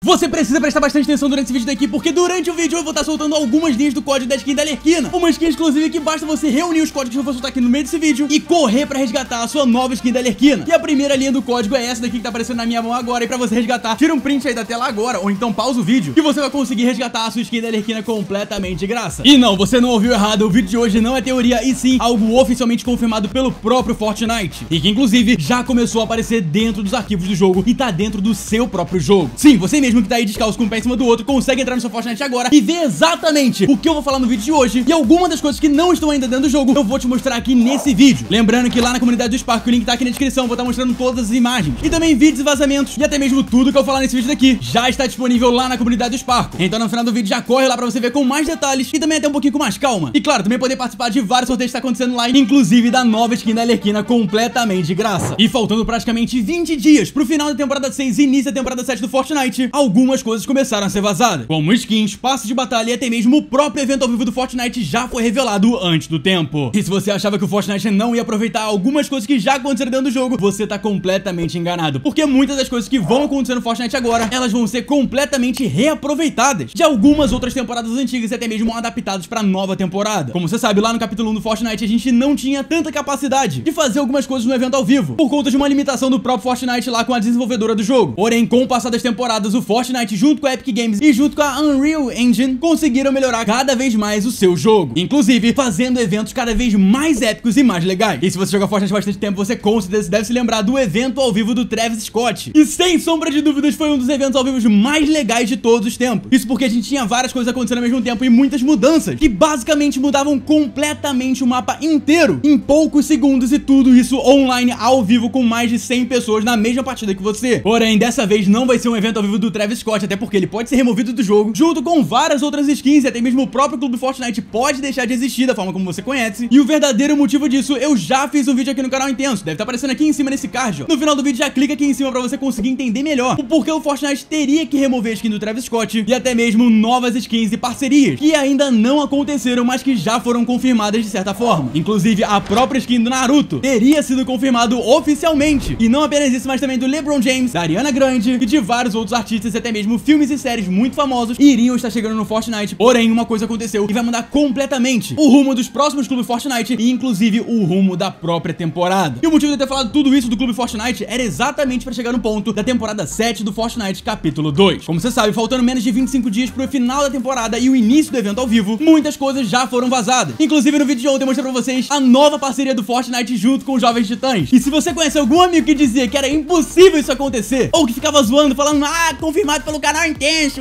Você precisa prestar bastante atenção durante esse vídeo daqui, porque durante o vídeo eu vou estar soltando algumas linhas do código da skin da Arlequina. Uma skin exclusiva que basta você reunir os códigos que eu vou soltar aqui no meio desse vídeo e correr pra resgatar a sua nova skin da Arlequina. E a primeira linha do código é essa daqui que tá aparecendo na minha mão agora. E pra você resgatar, tira um print aí da tela agora, ou então pausa o vídeo, que você vai conseguir resgatar a sua skin da Arlequina completamente de graça. E não, você não ouviu errado, o vídeo de hoje não é teoria, e sim algo oficialmente confirmado pelo próprio Fortnite. E que inclusive já começou a aparecer dentro dos arquivos do jogo e tá dentro do seu próprio jogo. Sim, você mesmo que tá aí descalço com um pé em cima do outro, consegue entrar no seu Fortnite agora e ver exatamente o que eu vou falar no vídeo de hoje. E algumas das coisas que não estão ainda dentro do jogo, eu vou te mostrar aqui nesse vídeo. Lembrando que lá na comunidade do Spark, o link tá aqui na descrição, vou estar mostrando todas as imagens e também vídeos e vazamentos, e até mesmo tudo que eu falar nesse vídeo daqui já está disponível lá na comunidade do Spark. Então no final do vídeo já corre lá pra você ver com mais detalhes e também até um pouquinho com mais calma. E claro, também poder participar de vários sorteios que tá acontecendo lá, inclusive da nova skin da Arlequina completamente de graça. E faltando praticamente 20 dias pro final da temporada 6 e início da temporada 7 do Fortnite, algumas coisas começaram a ser vazadas, como skins, passes de batalha e até mesmo o próprio evento ao vivo do Fortnite já foi revelado antes do tempo. E se você achava que o Fortnite não ia aproveitar algumas coisas que já aconteceram dentro do jogo, você tá completamente enganado, porque muitas das coisas que vão acontecer no Fortnite agora, elas vão ser completamente reaproveitadas de algumas outras temporadas antigas e até mesmo adaptadas pra nova temporada. Como você sabe, lá no capítulo 1 do Fortnite a gente não tinha tanta capacidade de fazer algumas coisas no evento ao vivo, por conta de uma limitação do próprio Fortnite lá com a desenvolvedora do jogo. Porém, com o passar das temporadas, o Fortnite junto com a Epic Games e junto com a Unreal Engine conseguiram melhorar cada vez mais o seu jogo, inclusive fazendo eventos cada vez mais épicos e mais legais. E se você joga Fortnite há bastante tempo, você com certeza deve se lembrar do evento ao vivo do Travis Scott. E sem sombra de dúvidas foi um dos eventos ao vivo mais legais de todos os tempos. Isso porque a gente tinha várias coisas acontecendo ao mesmo tempo e muitas mudanças que basicamente mudavam completamente o mapa inteiro em poucos segundos, e tudo isso online ao vivo com mais de 100 pessoas na mesma partida que você. Porém, dessa vez não vai ser um evento ao vivo do Travis Scott, até porque ele pode ser removido do jogo junto com várias outras skins, e até mesmo o próprio clube Fortnite pode deixar de existir da forma como você conhece. E o verdadeiro motivo disso, eu já fiz um vídeo aqui no canal Intenso, deve estar aparecendo aqui em cima nesse card, ó. No final do vídeo já clica aqui em cima pra você conseguir entender melhor o porquê o Fortnite teria que remover a skin do Travis Scott e até mesmo novas skins e parcerias que ainda não aconteceram, mas que já foram confirmadas de certa forma. Inclusive a própria skin do Naruto teria sido confirmado oficialmente, e não apenas isso, mas também do LeBron James, da Ariana Grande e de vários outros artistas e até mesmo filmes e séries muito famosos iriam estar chegando no Fortnite. Porém, uma coisa aconteceu e vai mudar completamente o rumo dos próximos clubes Fortnite e inclusive o rumo da própria temporada. E o motivo de eu ter falado tudo isso do clube Fortnite era exatamente para chegar no ponto da temporada 7 do Fortnite capítulo 2. Como você sabe, faltando menos de 25 dias pro final da temporada e o início do evento ao vivo, muitas coisas já foram vazadas. Inclusive no vídeo de ontem eu mostrei pra vocês a nova parceria do Fortnite junto com os Jovens Titãs. E se você conhece algum amigo que dizia que era impossível isso acontecer, ou que ficava zoando, falando, confirmado pelo canal Intenso,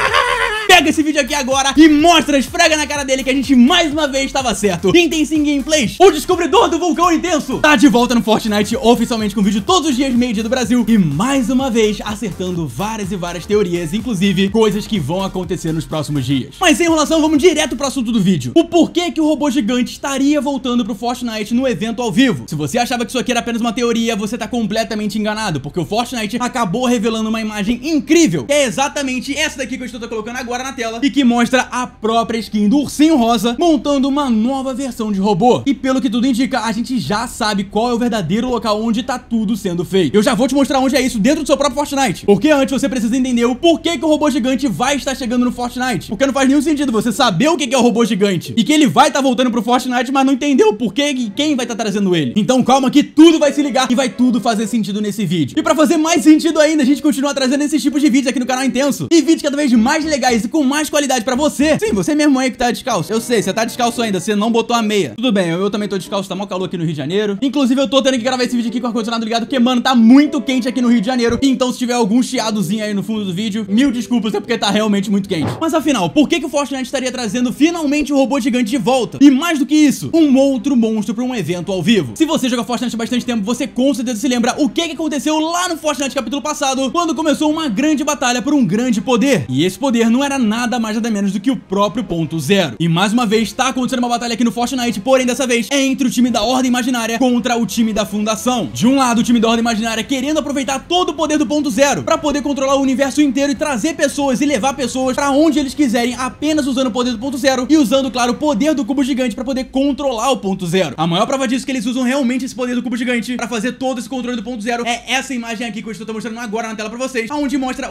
pega esse vídeo aqui agora e mostra, esfrega na cara dele que a gente mais uma vez estava certo. Quem tem sim gameplays, o descobridor do vulcão intenso, tá de volta no Fortnite oficialmente com vídeo todos os dias, meio-dia do Brasil, e mais uma vez acertando várias e várias teorias, inclusive coisas que vão acontecer nos próximos dias. Mas sem enrolação, vamos direto pro assunto do vídeo. O porquê que o robô gigante estaria voltando pro Fortnite no evento ao vivo. Se você achava que isso aqui era apenas uma teoria, você tá completamente enganado, porque o Fortnite acabou revelando uma imagem incrível, que é exatamente essa daqui que eu estou colocando agora na tela, e que mostra a própria skin do Ursinho Rosa montando uma nova versão de robô. E pelo que tudo indica, a gente já sabe qual é o verdadeiro local onde tá tudo sendo feito. Eu já vou te mostrar onde é isso dentro do seu próprio Fortnite, porque antes você precisa entender o porquê que o robô gigante vai estar chegando no Fortnite, porque não faz nenhum sentido você saber o que é o robô gigante e que ele vai estar voltando pro Fortnite, mas não entendeu o porquê e quem vai estar trazendo ele. Então calma que tudo vai se ligar e vai tudo fazer sentido nesse vídeo. E pra fazer mais sentido ainda, a gente continua trazendo esses tipos de vídeos aqui no canal Intenso, e vídeos cada vez mais legais e com mais qualidade pra você. Sim, você mesmo aí que tá descalço, eu sei, você tá descalço ainda, você não botou a meia. Tudo bem, eu também tô descalço, tá mó calor aqui no Rio de Janeiro. Inclusive eu tô tendo que gravar esse vídeo aqui com o ar-condicionado ligado, porque mano, tá muito quente aqui no Rio de Janeiro. Então se tiver algum chiadozinho aí no fundo do vídeo, mil desculpas, é porque tá realmente muito quente. Mas afinal, por que o Fortnite estaria trazendo finalmente o robô gigante de volta? E mais do que isso, um outro monstro pra um evento ao vivo. Se você joga Fortnite há bastante tempo, você com certeza se lembra o que aconteceu lá no Fortnite capítulo passado, quando começou uma grande batalha por um grande poder. E esse poder não era nada mais nada menos do que o próprio ponto zero. E mais uma vez tá acontecendo uma batalha aqui no Fortnite, porém dessa vez é entre o time da Ordem Imaginária contra o time da Fundação. De um lado, o time da Ordem Imaginária querendo aproveitar todo o poder do ponto zero pra poder controlar o universo inteiro e trazer pessoas e levar pessoas pra onde eles quiserem, apenas usando o poder do ponto zero e usando, claro, o poder do cubo gigante pra poder controlar o ponto zero. A maior prova disso é que eles usam realmente esse poder do cubo gigante pra fazer todo esse controle do ponto zero. É essa imagem aqui que eu estou mostrando agora na tela pra vocês, onde mostra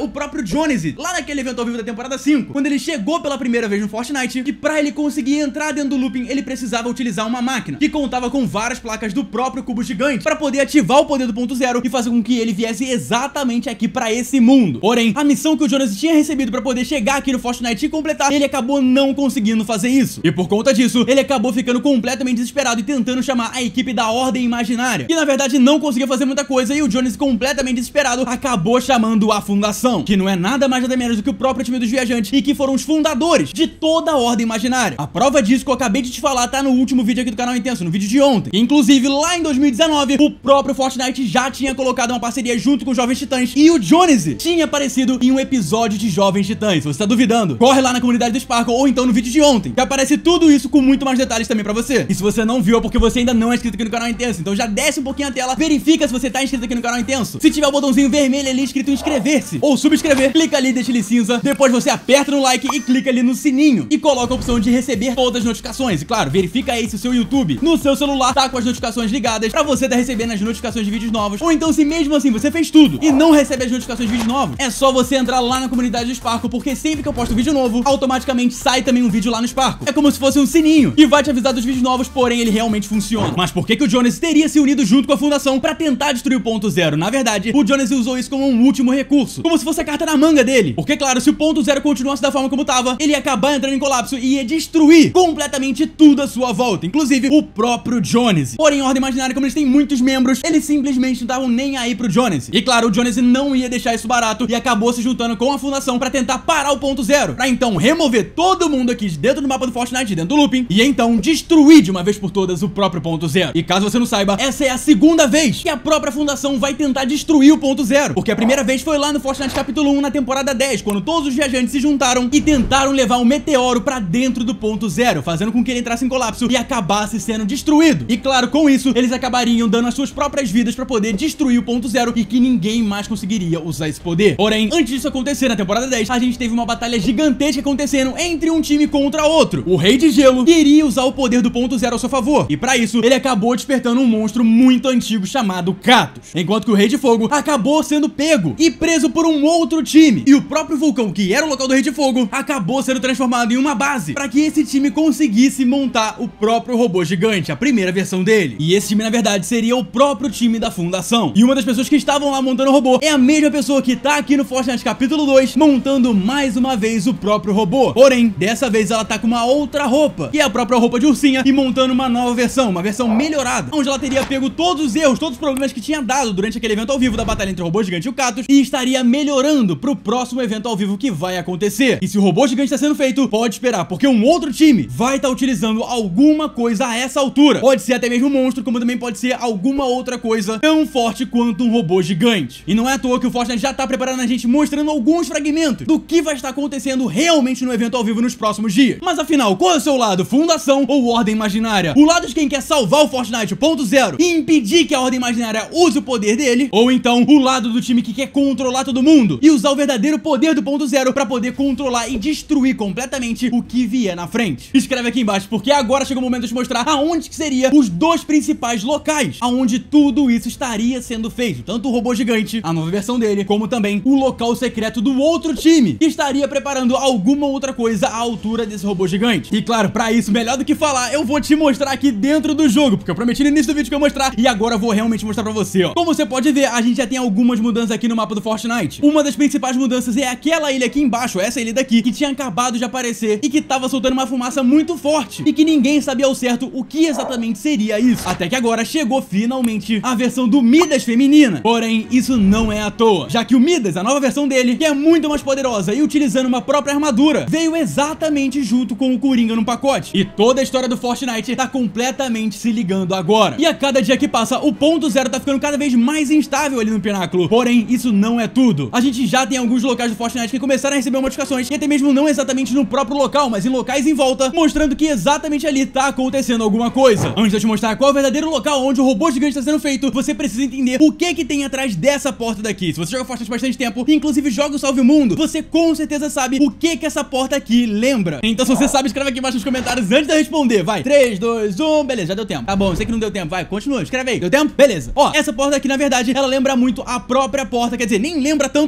o próprio Jonesy, lá naquele evento ao vivo da temporada 5, quando ele chegou pela primeira vez no Fortnite, que pra ele conseguir entrar dentro do looping, ele precisava utilizar uma máquina, que contava com várias placas do próprio cubo gigante, pra poder ativar o poder do ponto zero e fazer com que ele viesse exatamente aqui pra esse mundo. Porém, a missão que o Jonesy tinha recebido pra poder chegar aqui no Fortnite e completar, ele acabou não conseguindo fazer isso. E por conta disso, ele acabou ficando completamente desesperado e tentando chamar a equipe da Ordem Imaginária, que na verdade não conseguia fazer muita coisa, e o Jonesy, completamente desesperado, acabou chamando a Fundação, que não é nada mais nada menos do que o próprio time dos viajantes e que foram os fundadores de toda a Ordem Imaginária. A prova disso que eu acabei de te falar tá no último vídeo aqui do canal Intenso, no vídeo de ontem. Inclusive, lá em 2019, o próprio Fortnite já tinha colocado uma parceria junto com os Jovens Titãs, e o Jonesy tinha aparecido em um episódio de Jovens Titãs. Se você tá duvidando, corre lá na comunidade do Sparkle ou então no vídeo de ontem, que aparece tudo isso com muito mais detalhes também pra você. E se você não viu é porque você ainda não é inscrito aqui no canal Intenso, então já desce um pouquinho a tela, verifica se você tá inscrito aqui no canal Intenso. Se tiver o botãozinho vermelho ali escrito inscrever-se ou subscrever, clica ali, deixa ele cinza, depois você aperta no like e clica ali no sininho e coloca a opção de receber todas as notificações. E claro, verifica aí se o seu YouTube no seu celular tá com as notificações ligadas pra você tá recebendo as notificações de vídeos novos. Ou então, se mesmo assim você fez tudo e não recebe as notificações de vídeos novos, é só você entrar lá na comunidade do Sparkle, porque sempre que eu posto vídeo novo, automaticamente sai também um vídeo lá no Sparkle. É como se fosse um sininho e vai te avisar dos vídeos novos, porém ele realmente funciona. Mas por que o Jonesy teria se unido junto com a Fundação pra tentar destruir o ponto zero? Na verdade, o Jonesy usou isso como um último recurso, como se fosse a carta na manga dele. Porque claro, se o ponto zero continuasse da forma como tava, ele ia acabar entrando em colapso e ia destruir completamente tudo à sua volta, inclusive o próprio Jonesy. Porém, a Ordem Imaginária, como eles têm muitos membros, eles simplesmente não estavam nem aí pro Jonesy. E claro, o Jonesy não ia deixar isso barato e acabou se juntando com a Fundação pra tentar parar o ponto zero, pra então remover todo mundo aqui de dentro do mapa do Fortnite, dentro do looping, e então destruir de uma vez por todas o próprio ponto zero. E caso você não saiba, essa é a segunda vez que a própria Fundação vai tentar destruir o ponto zero, porque a primeira vez foi lá no Fortnite capítulo 1 na temporada 10, quando todos os viajantes se juntaram e tentaram levar um meteoro pra dentro do ponto zero, fazendo com que ele entrasse em colapso e acabasse sendo destruído. E claro, com isso, eles acabariam dando as suas próprias vidas pra poder destruir o ponto zero e que ninguém mais conseguiria usar esse poder. Porém, antes disso acontecer, na temporada 10, a gente teve uma batalha gigantesca acontecendo entre um time contra outro. O Rei de Gelo queria usar o poder do ponto zero ao seu favor, e pra isso, ele acabou despertando um monstro muito antigo chamado Catus, enquanto que o Rei de Fogo acabou sendo pego e preso por um outro time, e o próprio vulcão, que era o local do Rei de Fogo, acabou sendo transformado em uma base pra que esse time conseguisse montar o próprio robô gigante, a primeira versão dele. E esse time, na verdade, seria o próprio time da Fundação. E uma das pessoas que estavam lá montando o robô é a mesma pessoa que tá aqui no Fortnite capítulo 2, montando mais uma vez o próprio robô. Porém, dessa vez ela tá com uma outra roupa, que é a própria roupa de ursinha, e montando uma nova versão, uma versão melhorada, onde ela teria pego todos os erros, todos os problemas que tinha dado durante aquele evento ao vivo da batalha entre o robô gigante e o Catus, e estaria melhorando pro próximo evento ao vivo que vai acontecer. E se o robô gigante tá sendo feito, pode esperar, porque um outro time vai estar utilizando alguma coisa a essa altura. Pode ser até mesmo um monstro, como também pode ser alguma outra coisa tão forte quanto um robô gigante. E não é à toa que o Fortnite já tá preparando a gente, mostrando alguns fragmentos do que vai estar acontecendo realmente no evento ao vivo nos próximos dias. Mas afinal, qual é o seu lado? Fundação ou Ordem Imaginária? O lado de quem quer salvar o Fortnite, o ponto zero, e impedir que a Ordem Imaginária use o poder dele? Ou então, o lado do time que quer controlar todo mundo e usar o verdadeiro poder do ponto zero pra poder controlar e destruir completamente o que vier na frente? Escreve aqui embaixo, porque agora chegou o momento de te mostrar aonde que seria os dois principais locais aonde tudo isso estaria sendo feito. Tanto o robô gigante, a nova versão dele, como também o local secreto do outro time, que estaria preparando alguma outra coisa à altura desse robô gigante. E claro, pra isso, melhor do que falar, eu vou te mostrar aqui dentro do jogo, porque eu prometi no início do vídeo que eu ia mostrar, e agora eu vou realmente mostrar pra você, ó. Como você pode ver, a gente já tem algumas mudanças aqui no mapa do Fortnite. Uma das principais mudanças é aquela ilha aqui embaixo, essa ilha daqui, que tinha acabado de aparecer e que tava soltando uma fumaça muito forte, e que ninguém sabia ao certo o que exatamente seria isso. Até que agora chegou finalmente a versão do Midas feminina. Porém, isso não é à toa, já que o Midas, a nova versão dele, que é muito mais poderosa e utilizando uma própria armadura, veio exatamente junto com o Coringa no pacote. E toda a história do Fortnite tá completamente se ligando agora. E a cada dia que passa, o ponto zero tá ficando cada vez mais instável ali no pináculo. Porém, isso não é tudo. A gente já tem alguns locais do Fortnite que começaram a receber modificações, e até mesmo não exatamente no próprio local, mas em locais em volta, mostrando que exatamente ali tá acontecendo alguma coisa. Antes de eu te mostrar qual é o verdadeiro local onde o robô gigante tá sendo feito, você precisa entender o que tem atrás dessa porta daqui. Se você joga Fortnite bastante tempo, inclusive joga o Salve o Mundo, você com certeza sabe o que essa porta aqui lembra. Então se você sabe, escreve aqui embaixo nos comentários antes de eu responder. Vai, 3, 2, 1, beleza, já deu tempo. Tá bom, sei que não deu tempo, vai, continua, escreve aí. Deu tempo? Beleza. Ó, essa porta aqui, na verdade, ela lembra muito a própria porta, quer dizer, nem lembra tanto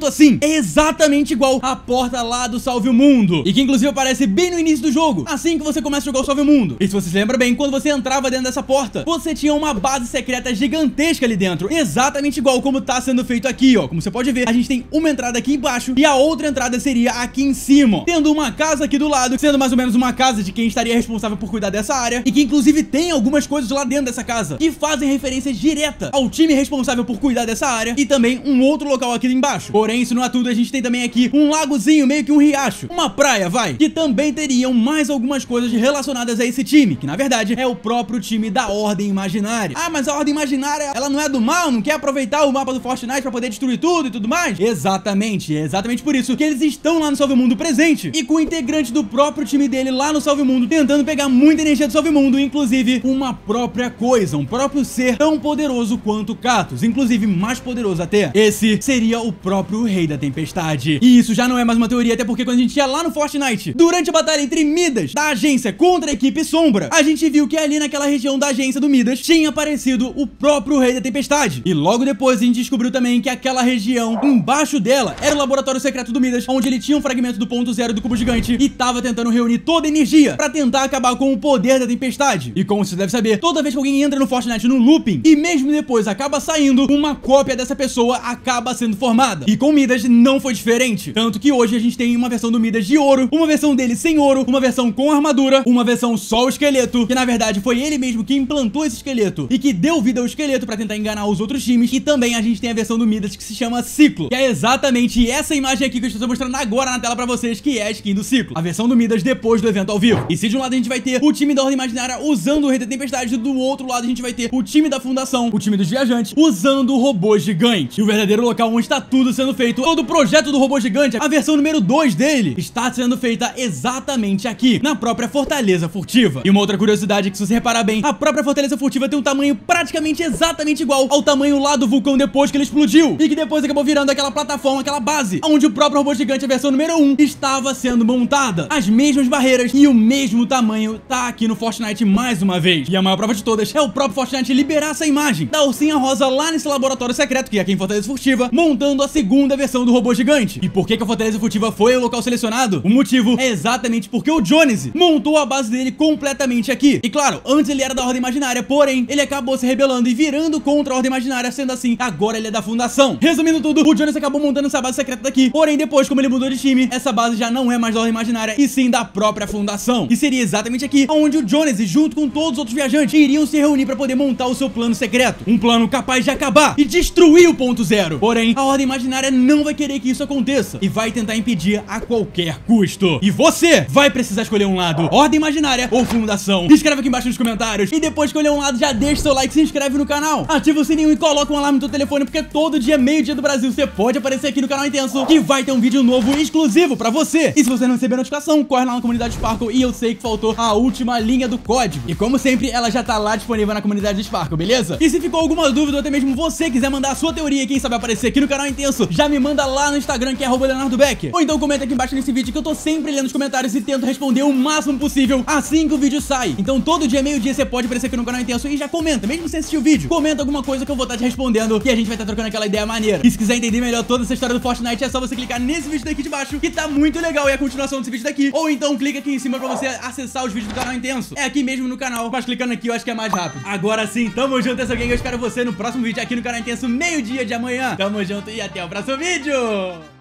tanto assim. É exatamente igual a porta lá do Salve o Mundo, e que inclusive aparece bem no início do jogo, assim que você começa a jogar o Salve o Mundo. E se você se lembra bem, quando você entrava dentro dessa porta, você tinha uma base secreta gigantesca ali dentro, exatamente igual como tá sendo feito aqui, ó. Como você pode ver, a gente tem uma entrada aqui embaixo e a outra entrada seria aqui em cima, tendo uma casa aqui do lado, sendo mais ou menos uma casa de quem estaria responsável por cuidar dessa área, e que inclusive tem algumas coisas lá dentro dessa casa que fazem referência direta ao time responsável por cuidar dessa área, e também um outro local aqui embaixo. Porém, isso não é tudo, a gente tem também aqui um lagozinho, meio que um riacho, uma praia, vai, que também teriam mais algumas coisas relacionadas a esse time, que na verdade é o próprio time da Ordem Imaginária. Ah, mas a Ordem Imaginária, ela não é do mal, não quer aproveitar o mapa do Fortnite pra poder destruir tudo e tudo mais? Exatamente, é exatamente por isso que eles estão lá no Salve Mundo presente, e com o integrante do próprio time dele lá no Salve Mundo, tentando pegar muita energia do Salve Mundo, inclusive uma própria coisa, um próprio ser tão poderoso quanto Katos, inclusive mais poderoso até. Esse seria o próprio Rei da Tempestade. E isso já não é mais uma teoria, até porque quando a gente ia lá no Fortnite, durante a batalha entre Midas, da agência, contra a equipe Sombra, a gente viu que ali naquela região da agência do Midas tinha aparecido o próprio Rei da Tempestade. E logo depois a gente descobriu também que aquela região embaixo dela era o laboratório secreto do Midas, onde ele tinha um fragmento do ponto zero do cubo gigante e tava tentando reunir toda a energia pra tentar acabar com o poder da tempestade. E como você deve saber, toda vez que alguém entra no Fortnite no looping e mesmo depois acaba saindo, uma cópia dessa pessoa acaba sendo formada. E com o Midas não foi diferente. Tanto que hoje a gente tem uma versão do Midas de ouro, uma versão dele sem ouro, uma versão com armadura, uma versão só o esqueleto, que na verdade foi ele mesmo que implantou esse esqueleto e que deu vida ao esqueleto pra tentar enganar os outros times. E também a gente tem a versão do Midas que se chama Ciclo, que é exatamente essa imagem aqui que eu estou mostrando agora na tela pra vocês, que é a skin do Ciclo, a versão do Midas depois do evento ao vivo. E se de um lado a gente vai ter o time da Ordem Imaginária usando o Rei da Tempestade, do outro lado a gente vai ter o time da Fundação, o time dos viajantes, usando o robô gigante. E o verdadeiro local onde está tudo sendo feito, todo o projeto do robô gigante, a versão número 2 dele, está sendo feita exatamente aqui, na própria Fortaleza Furtiva. E uma outra curiosidade é que, se você reparar bem, a própria Fortaleza Furtiva tem um tamanho praticamente exatamente igual ao tamanho lá do vulcão depois que ele explodiu, e que depois acabou virando aquela plataforma, aquela base, onde o próprio robô gigante, a versão número 1, estava sendo montada. As mesmas barreiras e o mesmo tamanho tá aqui no Fortnite mais uma vez. E a maior prova de todas é o próprio Fortnite liberar essa imagem da ursinha rosa lá nesse laboratório secreto, que é aqui em Fortaleza Furtiva, montando a segunda versão do robô gigante. E por que a Fortaleza Furtiva foi o local selecionado? O motivo é exatamente porque o Jonesy montou a base dele completamente aqui. E claro, antes ele era da Ordem Imaginária, porém, ele acabou se rebelando e virando contra a Ordem Imaginária, sendo assim, agora ele é da Fundação. Resumindo tudo, o Jonesy acabou montando essa base secreta daqui, porém depois, como ele mudou de time, essa base já não é mais da Ordem Imaginária, e sim da própria Fundação. E seria exatamente aqui onde o Jonesy, junto com todos os outros viajantes, iriam se reunir para poder montar o seu plano secreto. Um plano capaz de acabar e destruir o ponto zero. Porém, a Ordem Imaginária não vai querer que isso aconteça e vai tentar impedir a qualquer custo. E você vai precisar escolher um lado, Ordem Imaginária ou Fundação. Escreve aqui embaixo nos comentários, e depois de escolher um lado, já deixa seu like, se inscreve no canal, ativa o sininho e coloca um alarme no seu telefone, porque todo dia, meio-dia do Brasil, você pode aparecer aqui no canal Intenso, que vai ter um vídeo novo exclusivo pra você. E se você não receber notificação, corre lá na comunidade Sparkle, e eu sei que faltou a última linha do código. E como sempre, ela já tá lá disponível na comunidade de Sparkle, beleza? E se ficou alguma dúvida, ou até mesmo você quiser mandar a sua teoria e quem sabe aparecer aqui no canal Intenso, já me manda lá no Instagram, que é @LeonardoBecker. Ou então comenta aqui embaixo nesse vídeo, que eu tô sempre lendo os comentários e tento responder o máximo possível assim que o vídeo sai. Então todo dia, meio-dia, você pode aparecer aqui no canal Intenso e já comenta, mesmo sem assistir o vídeo. Comenta alguma coisa que eu vou estar te respondendo, e a gente vai estar trocando aquela ideia maneira. E se quiser entender melhor toda essa história do Fortnite, é só você clicar nesse vídeo daqui de baixo, que tá muito legal, e é a continuação desse vídeo daqui. Ou então clica aqui em cima pra você acessar os vídeos do canal Intenso. É aqui mesmo no canal, mas clicando aqui eu acho que é mais rápido. Agora sim, tamo junto, essa gang. Eu espero você no próximo vídeo aqui no canal Intenso, meio-dia de amanhã. Tamo junto e até o próximo vídeo.